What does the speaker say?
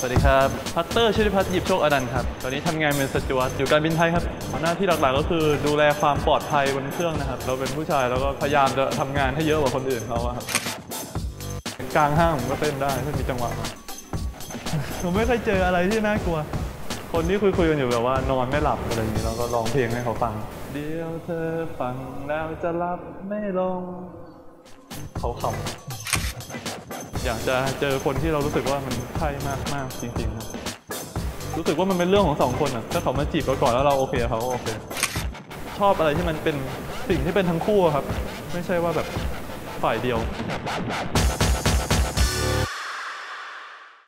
วัสดีครับพัตเตอร์ชิริพัฒน์หยิบโชคอนันต์ครับตอนนี้ทำงานเป็นสจ๊วตอยู่การบินไทยครับหน้าที่หลักๆก็คือดูแลความปลอดภัยบนเครื่องนะครับเราเป็นผู้ชายแล้วก็พยายามจะทำงานให้เยอะกว่าคนอื่นเขาครับกลางห้างผมก็เต้นได้ถ้ามีจังหวะผมไม่เคยเจออะไรที่น่ากลัวคนที่คุยกันอยู่แบบว่านอนไม่หลับอะไรอย่างนี้เราก็ร้องเพลงให้เขาฟังเดี๋ยวเธอฟังแล้วจะหลับไม่ลงเขาขำอยากจะเจอคนที่เรารู้สึกว่ามันใช่มากๆจริงๆครับรู้สึกว่ามันเป็นเรื่องของสองคนอ่ะถ้าเขามาจีบเราก่อนแล้วเราโอเคเขาก็โอเคชอบอะไรที่มันเป็นสิ่งที่เป็นทั้งคู่ครับไม่ใช่ว่าแบบฝ่ายเดียว